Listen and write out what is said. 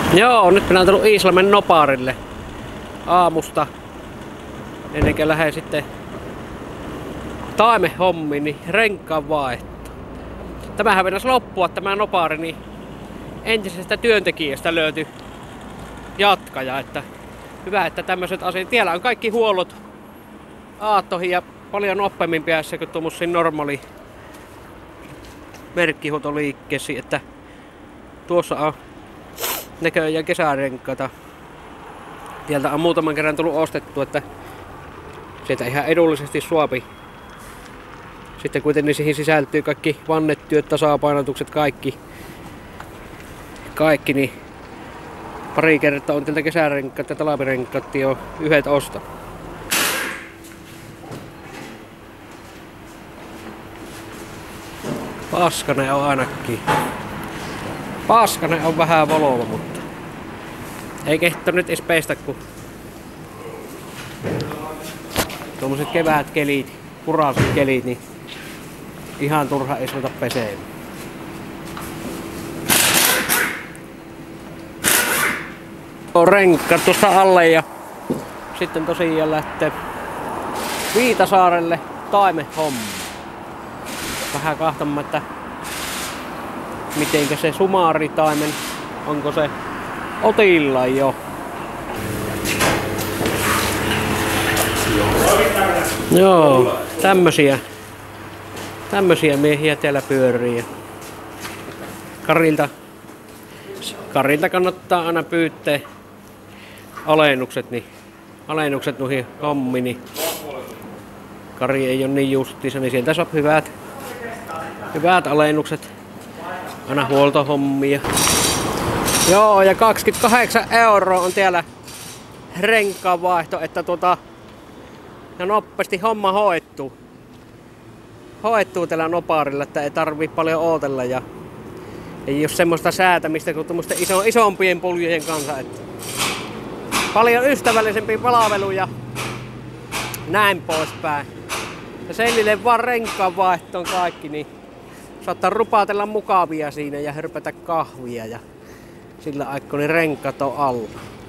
Joo, nyt minä oon tullut Iisalmen Noparille aamusta ennen kuin lähden sitten taimehommiin, niin renkaan vaihto. Tämähän pitäisi loppua tämä Nopari, niin entisestä työntekijästä löytyi jatkaja. Että hyvä, että tämmöiset asiat. Tiellä on kaikki huollot aattoihin ja paljon nopeammin päässä kuin tuommoisiin normaali merkkihuoltoliikkeisiin. Että tuossa on näköjään kesärenkaita. Tieltä on muutaman kerran tullut ostettu, että sieltä ihan edullisesti suopi. Sitten kuitenkin siihen sisältyy kaikki vannetyöt, tasapainotukset, kaikki niin pari kertaa on tieltä kesärenkaat ja talvirenkaat jo yhdet osta. Paskanen on ainakin. Paskanen on vähän Volvo, mutta ei kehto nyt edes peistä, kun tuommoiset kevät kelit, puraset kelit, niin ihan turha ei ruveta peseen. On renkaat tuosta alle ja sitten tosiaan lähtee Viitasaarelle taimehomma. Vähän kahtamaan, että mitenkä se sumaaritaimen, onko se otilla jo. Joo, tämmösiä miehiä täällä pyörii. Karilta kannattaa aina pyytää alennukset noihin hommiin, niin Kari ei ole niin justiinsa, niin sieltä saa hyvät alennukset aina huoltohommia. Joo, ja 28 € on täällä renkaan vaihto, että ja nopeasti homma hoituu. Hoituu täällä Noparilla, että ei tarvii paljon ootella ja ei oo semmoista säätämistä kuin tuommoisten isompien puljujen kanssa. Että paljon ystävällisempi palvelu ja näin poispäin. Ja sellille vaan renkaan vaihtoon kaikki, niin saattaa rupatella mukavia siinä ja hörpätä kahvia ja sillä aikaa niin renkaat on alla.